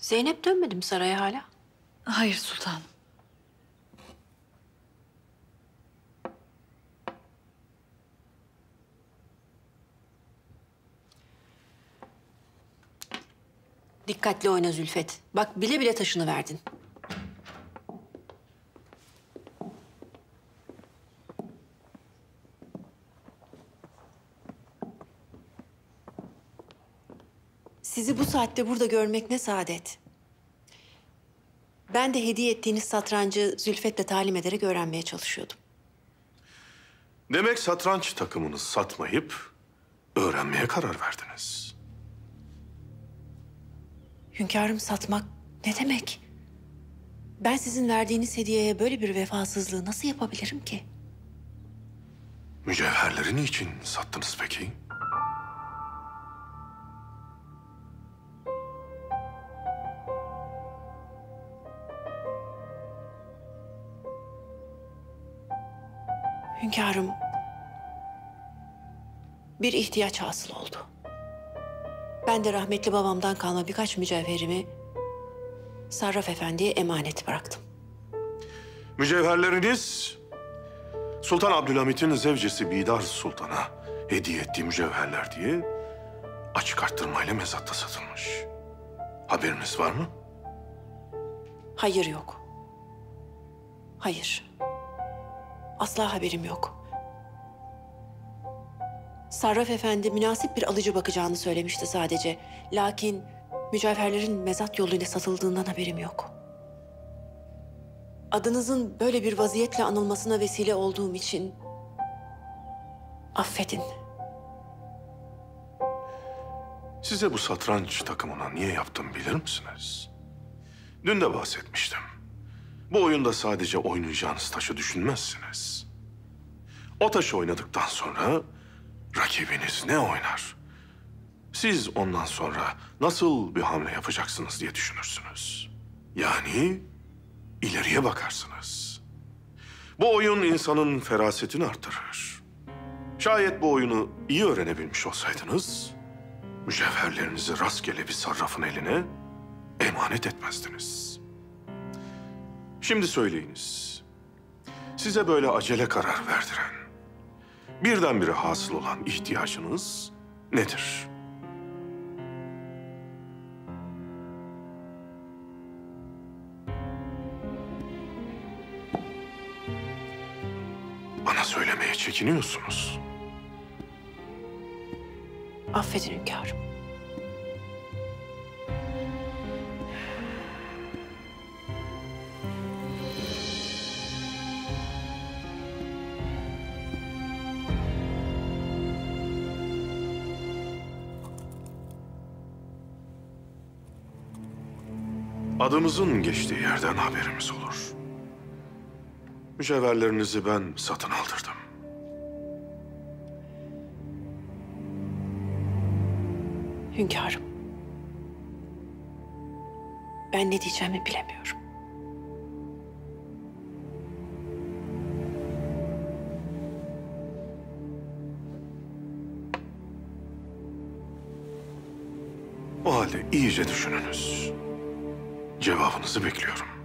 Zeynep dönmedi mi saraya hala? Hayır sultanım. Dikkatli oyna Zülfet. Bak bile bile taşını verdin. Sizi bu saatte burada görmek ne saadet. Ben de hediye ettiğiniz satrancı Zülfet'le talim ederek öğrenmeye çalışıyordum. Demek satranç takımını satmayıp öğrenmeye karar verdiniz. Hünkârım, satmak ne demek? Ben sizin verdiğiniz hediyeye böyle bir vefasızlığı nasıl yapabilirim ki? Mücevherleri niçin sattınız peki? Hünkârım, bir ihtiyaç hasıl oldu. Ben de rahmetli babamdan kalma birkaç mücevherimi Sarraf Efendi'ye emanet bıraktım. Mücevherleriniz Sultan Abdülhamit'in zevcesi Bidar Sultan'a hediye ettiği mücevherler diye açık arttırmayla mezatta satılmış. Haberiniz var mı? Hayır, yok. Hayır. Asla haberim yok. Sarraf Efendi münasip bir alıcı bakacağını söylemişti sadece. Lakin mücevherlerin mezat yoluyla satıldığından haberim yok. Adınızın böyle bir vaziyetle anılmasına vesile olduğum için affedin. Size bu satranç takımına niye yaptım bilir misiniz? Dün de bahsetmiştim. Bu oyunda sadece oynayacağınız taşı düşünmezsiniz. O taşı oynadıktan sonra rakibiniz ne oynar? Siz ondan sonra nasıl bir hamle yapacaksınız diye düşünürsünüz. Yani ileriye bakarsınız. Bu oyun insanın ferasetini artırır. Şayet bu oyunu iyi öğrenebilmiş olsaydınız, mücevherlerinizi rastgele bir sarrafın eline emanet etmezdiniz. Şimdi söyleyiniz, size böyle acele karar verdiren, birdenbire hasıl olan ihtiyacınız nedir? Bana söylemeye çekiniyorsunuz. Affedin hünkârım. Adımızın geçtiği yerden haberimiz olur. Mücevherlerinizi ben satın aldırdım. Hünkârım. Ben ne diyeceğimi bilemiyorum. O halde iyice düşününüz. Cevabınızı bekliyorum.